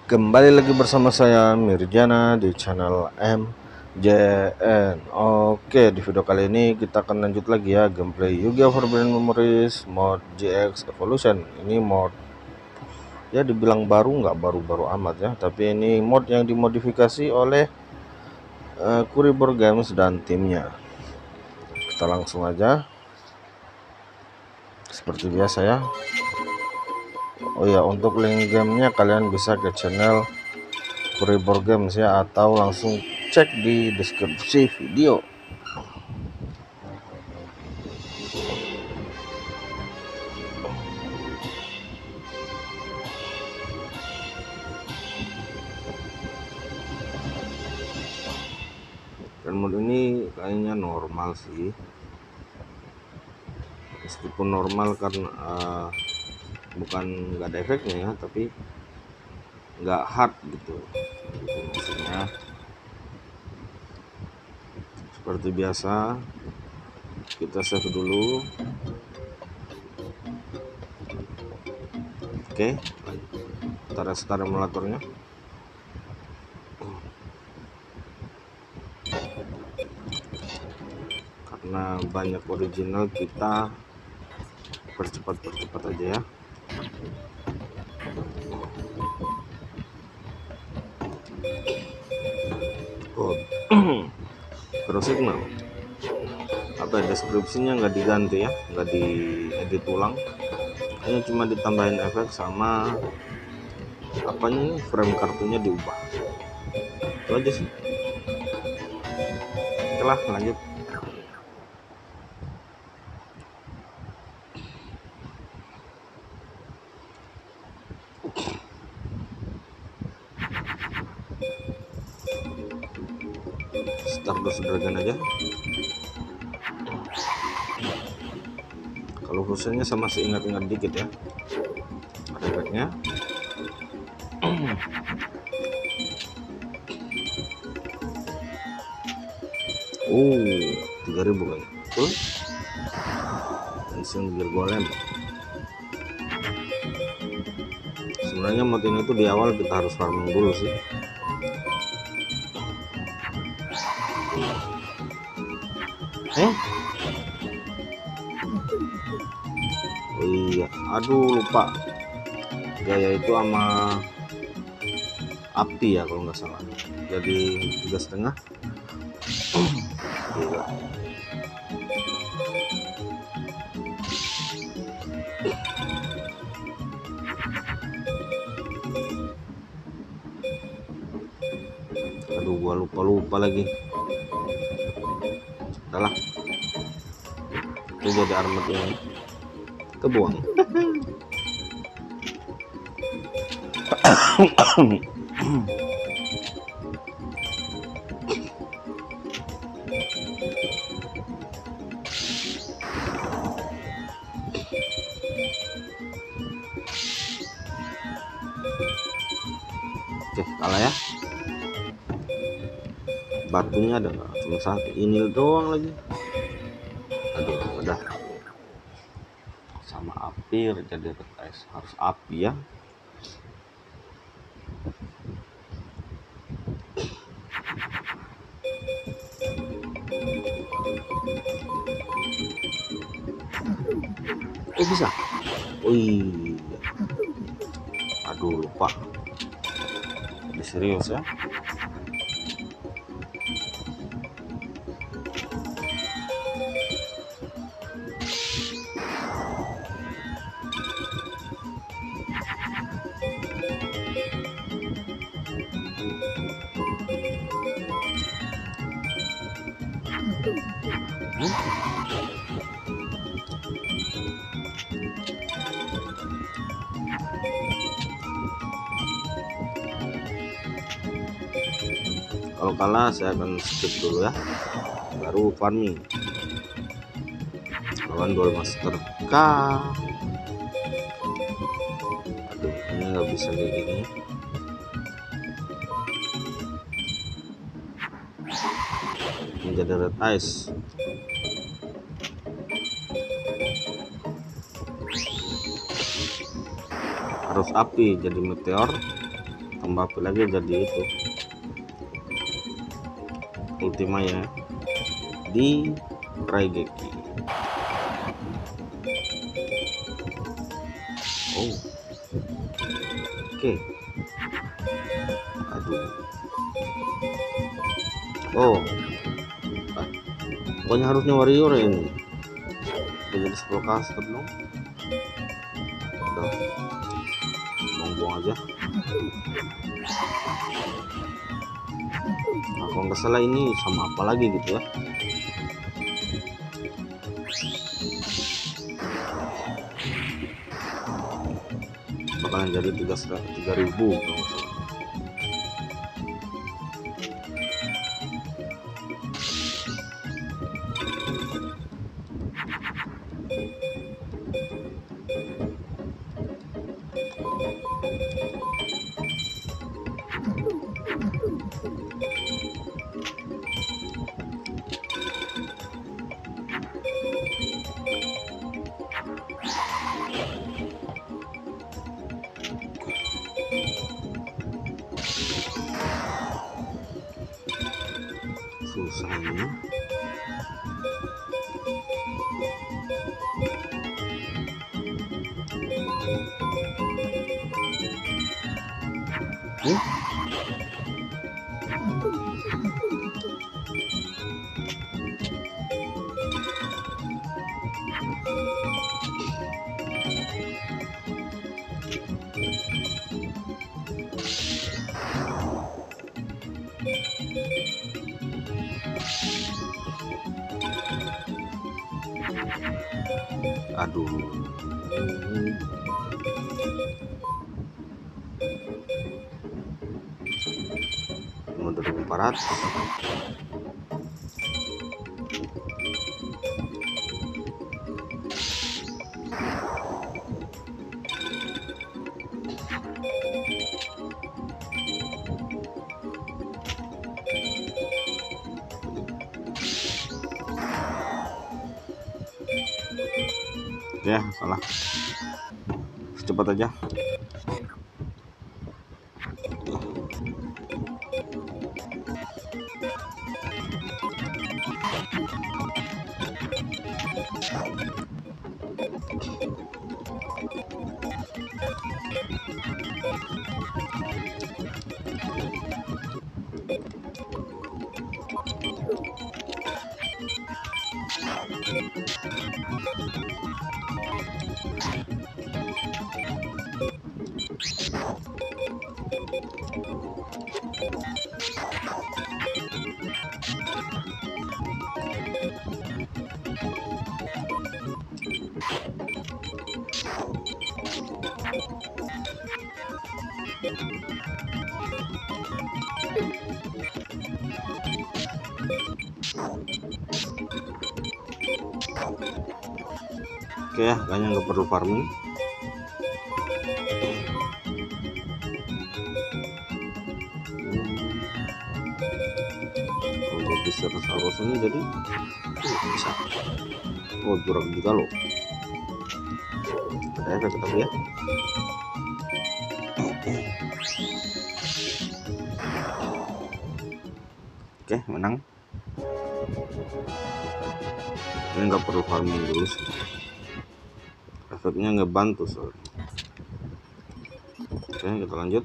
Kembali lagi bersama saya Mirjana di channel MJN. Oke, di video kali ini kita akan lanjut lagi ya gameplay Yu-Gi-Oh! Forbidden Memories mod GX Evolution. Ini mod ya dibilang baru, nggak baru-baru amat ya, tapi ini mod yang dimodifikasi oleh Kuribor Games dan timnya. Kita langsung aja seperti biasa ya. Oh ya, untuk link gamenya kalian bisa ke channel Kuribor Games ya, atau langsung cek di deskripsi video. Dan mod ini kayaknya normal sih, meskipun normal karena bukan nggak ada efeknya ya, tapi nggak hard gitu maksudnya. Seperti biasa kita save dulu. Oke, kita restart emulatornya. Karena banyak original, kita percepat aja ya. Oh, terus signal apa ya, deskripsinya nggak diganti ya, nggak diedit ulang, hanya cuma ditambahin efek sama apanya nih, frame kartunya diubah, itu aja sih. Oke lah, lanjut. Stardust Dragon aja. Kalau fusionnya sama ingat-ingat dikit ya, ada efeknya. Oh, 3000 kan, betul. Langsung gear golem. Sebenarnya mod ini tuh di awal kita harus farming dulu sih. Oh iya, aduh lupa, gaya itu sama api ya kalau nggak salah, jadi 3,5. Gila. Aduh, gua lupa lagi. Udahlah, itu jadi armor ini kebuang. Oke, kalah ya. Batunya ada nggak? Cuma satu, ini doang lagi. Aduh, udah sama api jadi retais, harus api ya. Oh bisa. Oh iya, aduh lupa. Jadi serius ya. Kalau kalah saya akan skip dulu ya, baru farming lawan Duel Master K. Aduh, ini nggak bisa kayak gini. Menjadi red ice. Harus api jadi meteor, Mbappe lagi jadi itu Ultima ya di Raigeki. Oh oke. Aduh. Oh pokoknya harusnya warrior ya ini. Udah jadi 10 caster dong. Udah buang-buang aja. Nah, kalau nggak salah ini sama apa lagi gitu ya. Bakalan jadi 3.000 kalau nggak salah. Susah ini. Aduh. Mundur 400. Ya salah, secepat aja. Oke ya, kayaknya nggak perlu farming. Kalau bisa terus ini jadi bisa. Oh jurang juga loh. Ada efek tapi ya. Oke menang. Ini nggak perlu farming dulu sih. Efeknya ngebantu soalnya. Oke kita lanjut.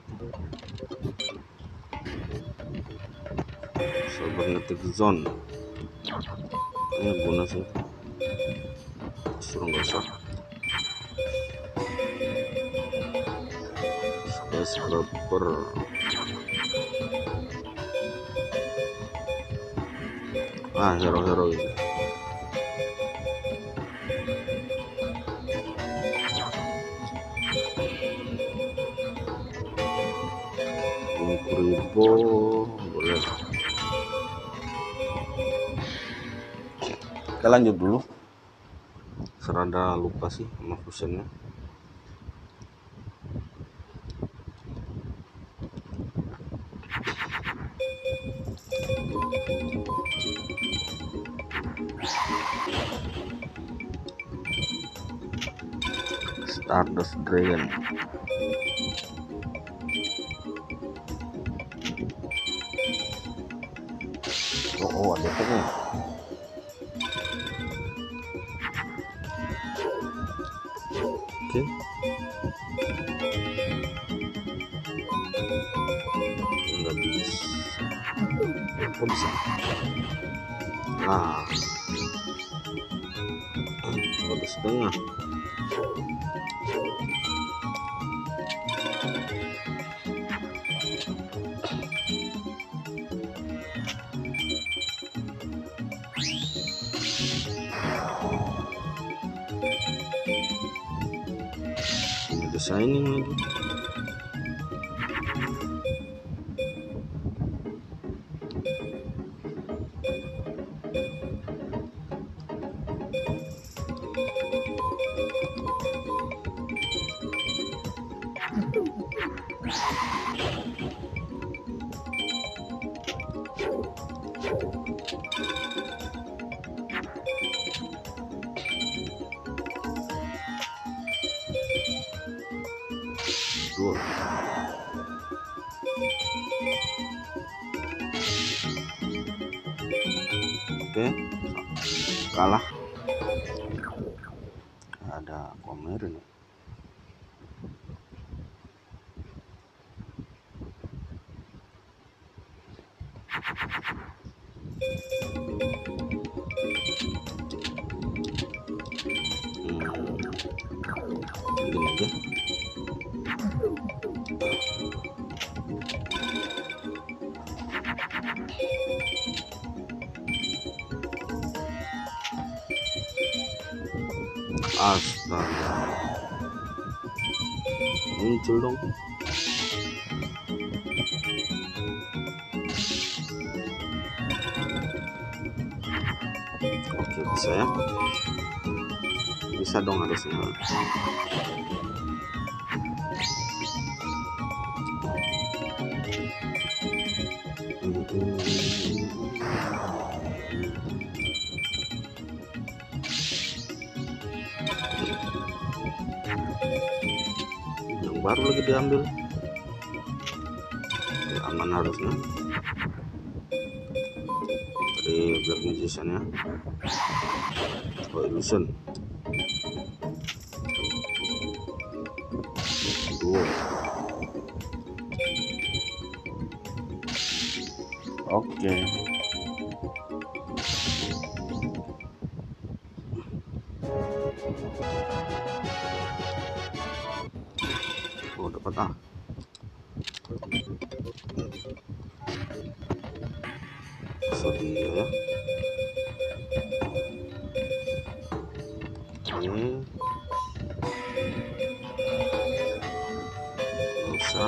Cybernetic Zone ini guna sih, suruh nggak usah. Skyscraper hero-hero ini. Ribo boleh. Kita lanjut dulu. Serada lupa sih sama fusionnya. Stardust Dragon. Oh, ada efeknya. Oke. Nggak bisa. Oh, bisa. Nah, bagus setengah. Ada shining lagi. Dua. Oke, kalah. Ada komer ini. Gini aja. Astaga, muncul dong. Oke, bisa ya, bisa dong harusnya. Yang baru lagi diambil. Oke, aman harusnya. Dari Black Magician ya. Oh, illusion. Dua. Oke. Oh, dapat ah. Sedih ya. Ini bisa.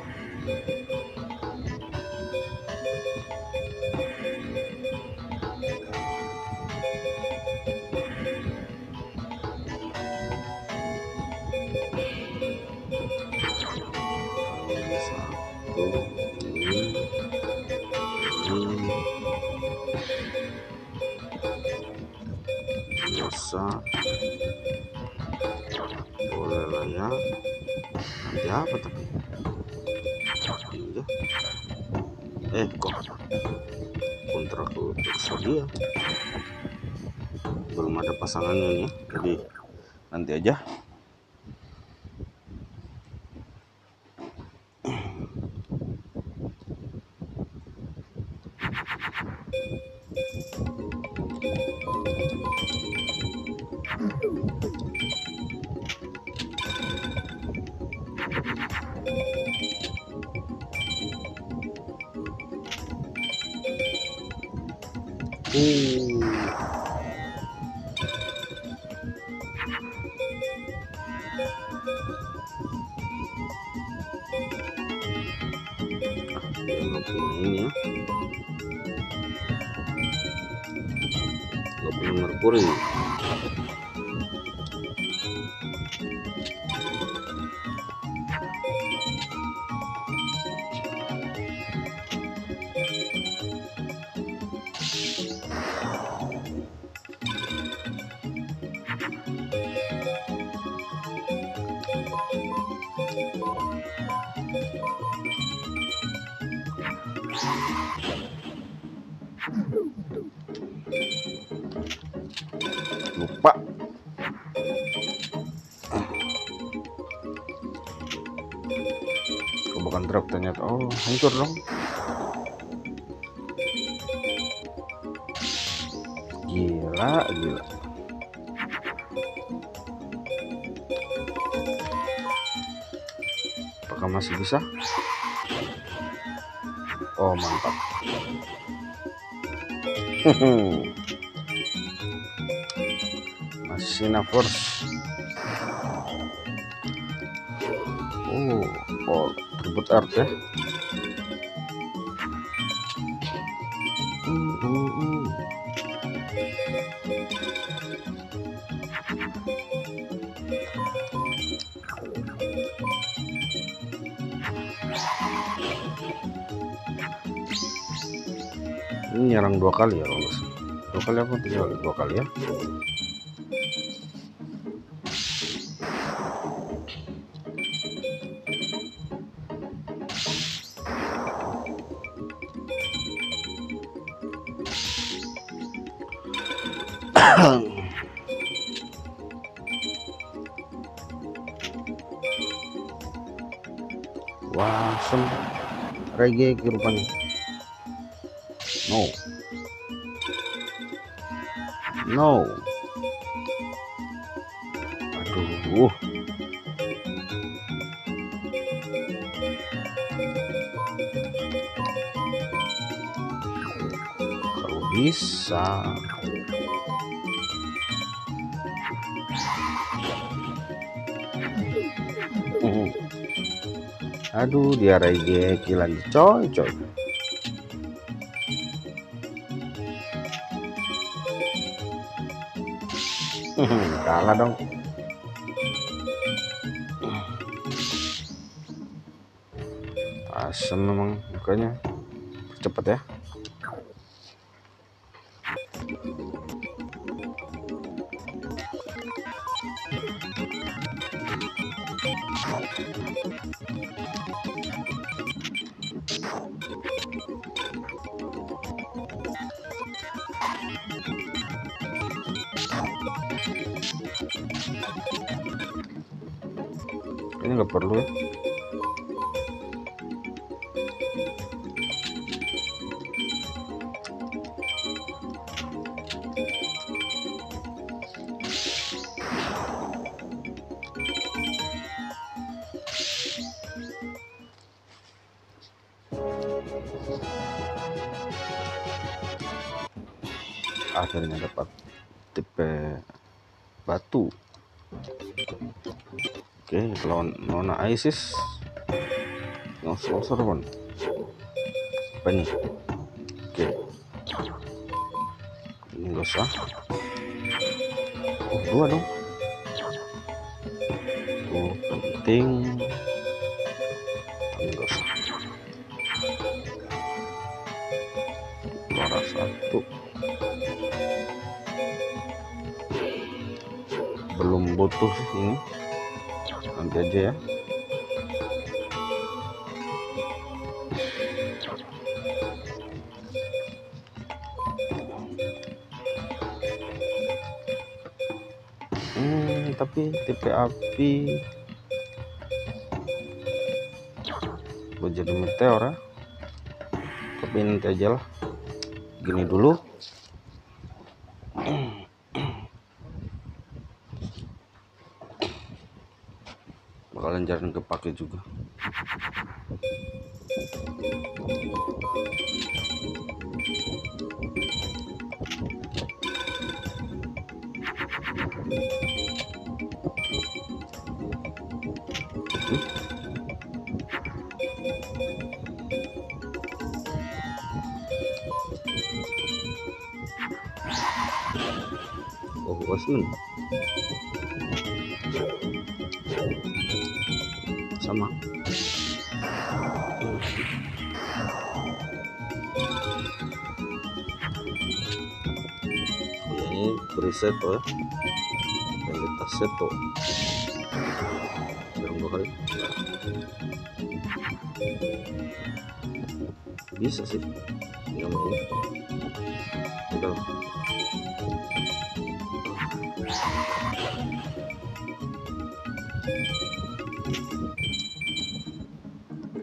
Biasa boleh lah ya. Nanti apa tapi kok kontrak dia belum ada pasangannya nih, jadi nanti aja. Nggak punya ini ya, nggak punya merkuri. Kok bukan drop ternyata. Oh, hancur dong. Gila. Apakah masih bisa? Oh, mantap. Masih nafas. Oh, tribut art ya. Ini nyerang 2 kali ya, kalau 2 kali apa 2 kali ya. Wah, reggae rupanya. No. Aduh. Kalau bisa. Aduh, dia reggae lagi coy. Kalah dong. Asem memang mukanya. Cepet ya. Ini nggak perlu ya. Akhirnya dapat tipe batu. Oke, lawan Nona Isis yang sorban apa nih? Oke, ini enggak usah. Oh, 2 dong. Tuh, penting. Ini enggak usah. Suara 1. Belum butuh sih ini, nanti aja ya. Tapi tipe api buat jadi meteor ya. Tapi nanti aja lah, gini dulu. Bakalan jarang kepake juga. Oh, Osman sama. Ini preseto ya, kualitas seto yang 2 kali bisa sih yang ini. Udah.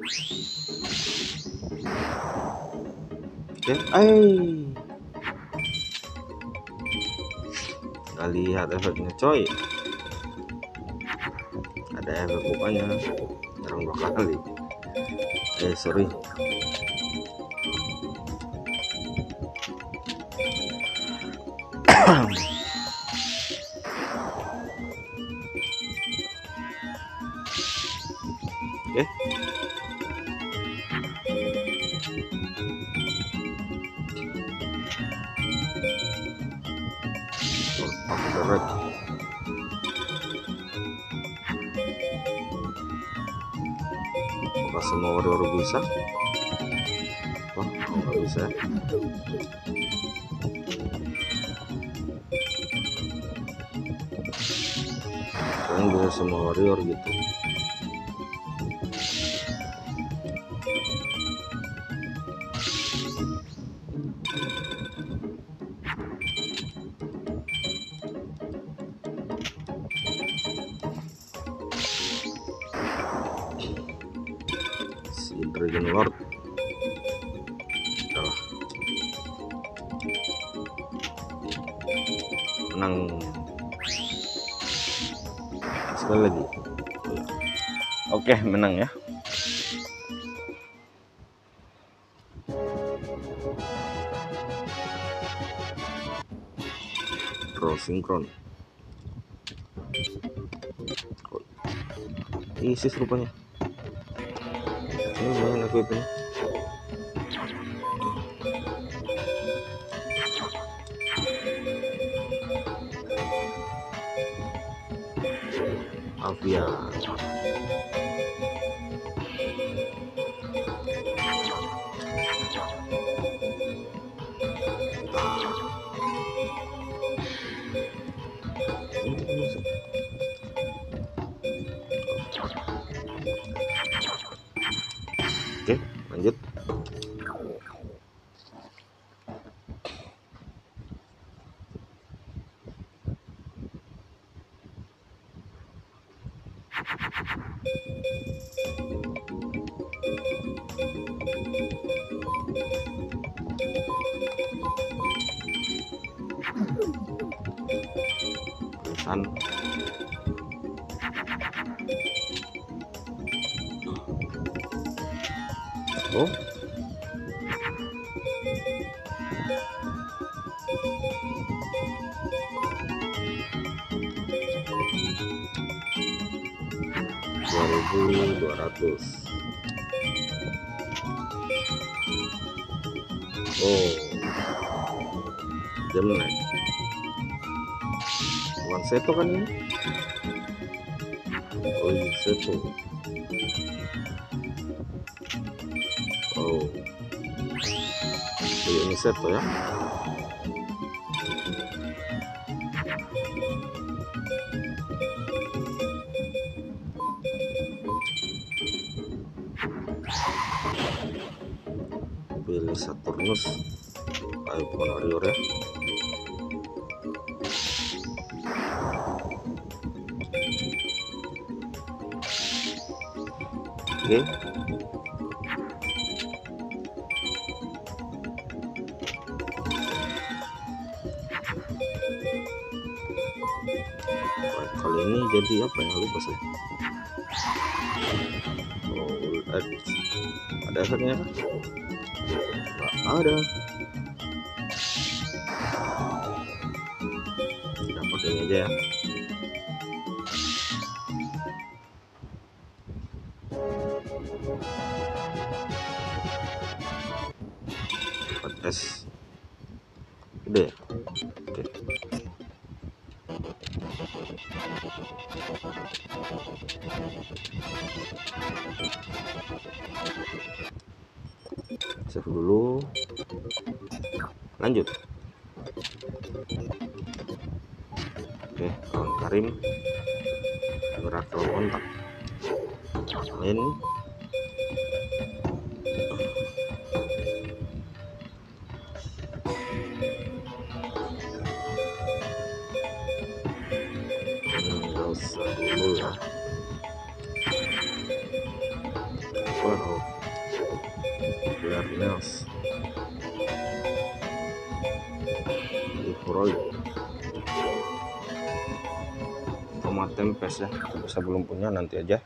Oke, nggak lihat efeknya coy. Ada efek pokoknya, jarang 2 kali. Sorry. Oke. Alright. Apakah semua warrior bisa? Wah, nggak bisa. Kalian bisa semua warrior gitu. Si Dragon Lord adalah menang sekali lagi. Oke, menang ya. Draw sinkron. Isis rupanya. Ini lumayan aku itu. Alvia. Oke, lanjut. Pesan. Oh, $2.200. Oh, jam naik. Bukan seto kan ini? Oh iya, seto. Oh, ini seto ya. Pilih Saturnus. Ayo, bukan warrior ya. Oke. Kali ini jadi apa ya, lupa saya. Oh, ada efeknya kan? Nggak ada. Kita pakai ini aja ya. S gede. Oke. Save dulu, lanjut. Oke, kawan Karim miracle kontak main. Nggak usah dulu ya. Oke, Awareness, Freud, Tomat Tempest ya, tapi saya belum punya, nanti aja.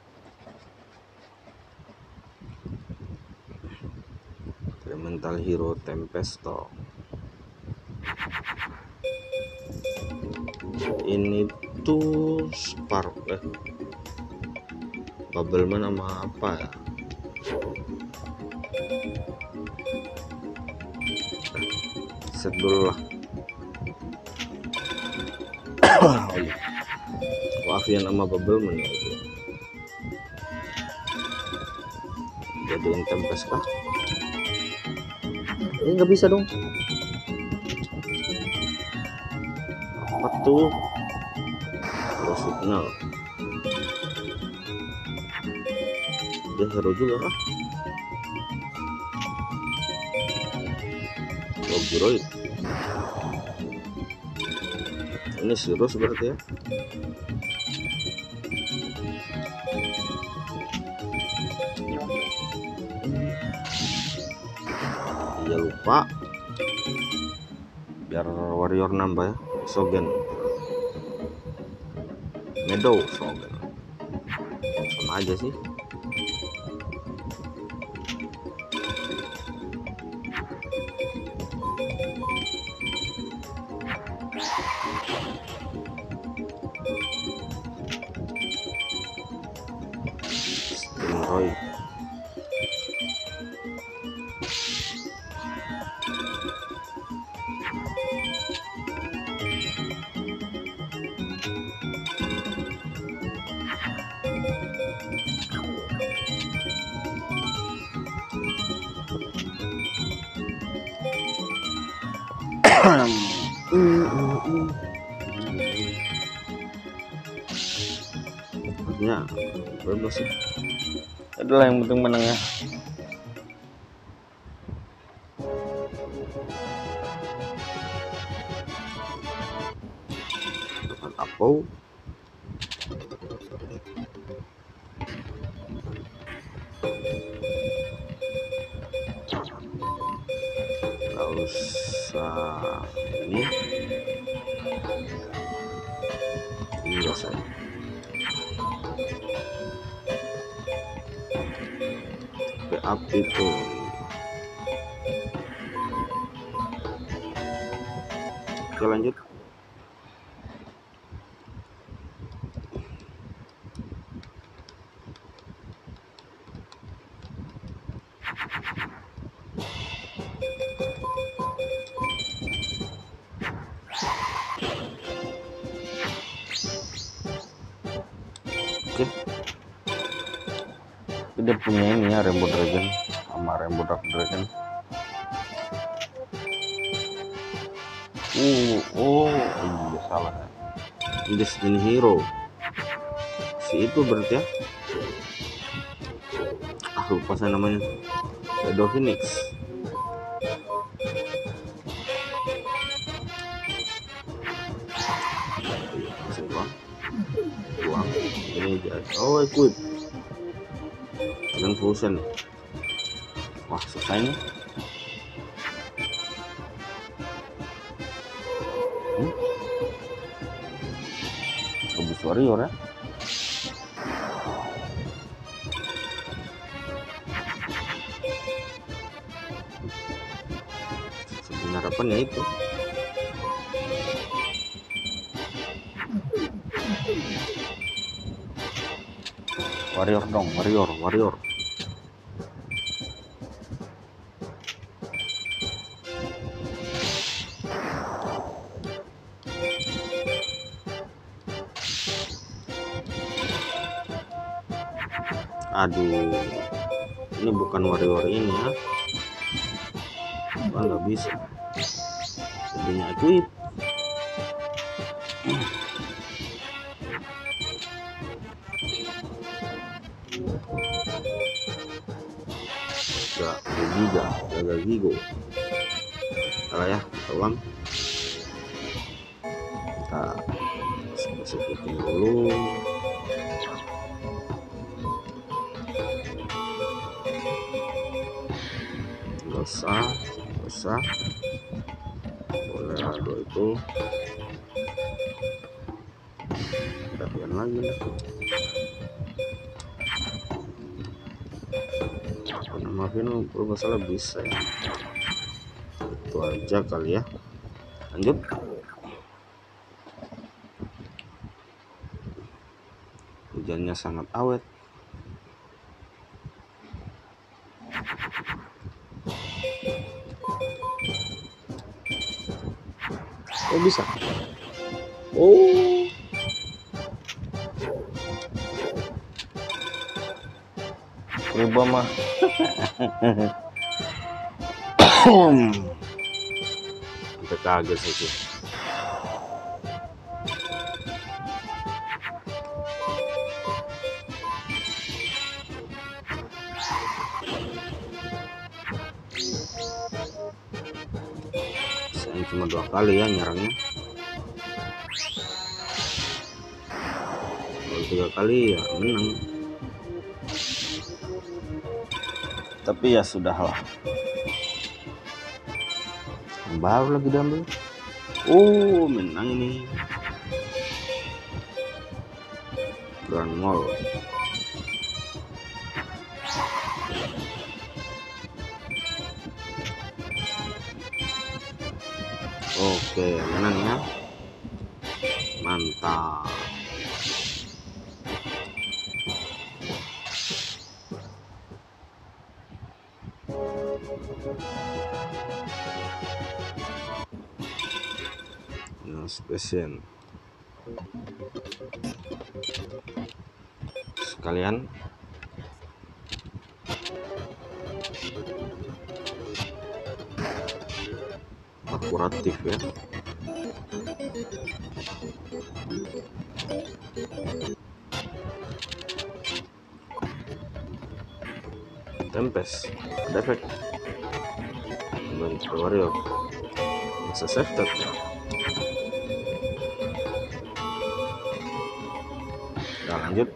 Elemental Hero Tempesto. Ini tuh Spark Bubbleman sama apa ya? Set dulu lah. Oh iya, Avian sama Bubbleman ya itu. Jadiin Tempest kah? Ini nggak bisa dong. Apa tuh? Terus signal. Dia hero juga kah? Logiroid. Ini Sirus berarti ya. Ya lupa. Biar warrior nambah ya. Sogen. Meadow Sogen. Sama aja sih. Roy. Ya, berapa sih? Adalah yang penting menang ya. Dapat apa? Terus ini biasa. Api itu oke, lanjut. Oke, dia punya ini ya, Rainbow Dragon sama Rainbow Dark Dragon. Iya salah ya. Destiny Hero si itu berarti ya. Lupa saya namanya. Shadow Phoenix. Uang ini jadi equip dan fusion. Wah, selesai nih. Habis warrior ya. Sebenarnya harapannya itu. Warrior dong, warrior. Aduh, ini bukan warrior ini ya. Nggak bisa. Jadinya equip. Jaga Gigo. Salah ya, ulang. Kita sebutin dulu. usah boleh dua itu bagian lagi nih. Maafin kalau masalah bisa ya, itu aja kali ya. Lanjut. Hujannya sangat awet. Oh bisa. Oh riba mah. Sampai kaget sih. Saya cuma 2 kali ya nyerangnya. Kalau 3 kali ya menang. Tapi ya sudahlah. Baru lagi diambil. Oh menang ini. Grand Mall. Oke menang ya. Mantap. Nah, spesial sekalian akuratif ya. Tempest efek bentuk warrior bisa save tap. Nah lanjut.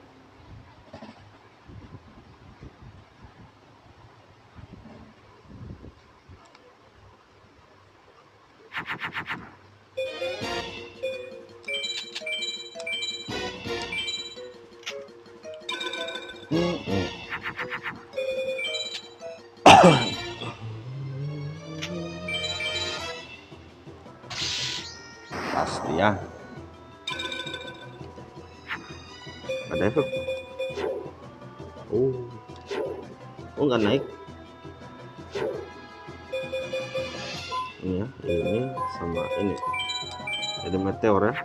Pasti ya ada efek. Oh nggak naik ini ya, ini sama ini jadi meteor ya.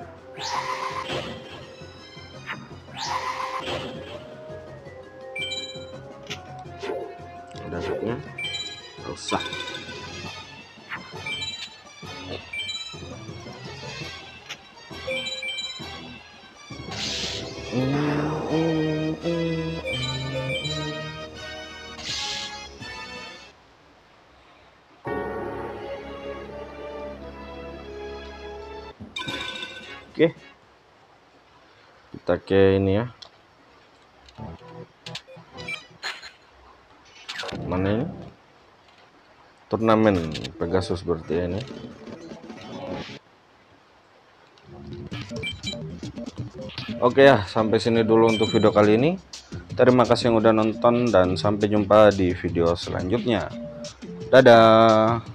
Ada efeknya nggak usah. Oke, kita ke ini ya. Mana ini? Turnamen Pegasus berarti ini. Oke ya, sampai sini dulu untuk video kali ini. Terima kasih yang udah nonton dan sampai jumpa di video selanjutnya. Dadah.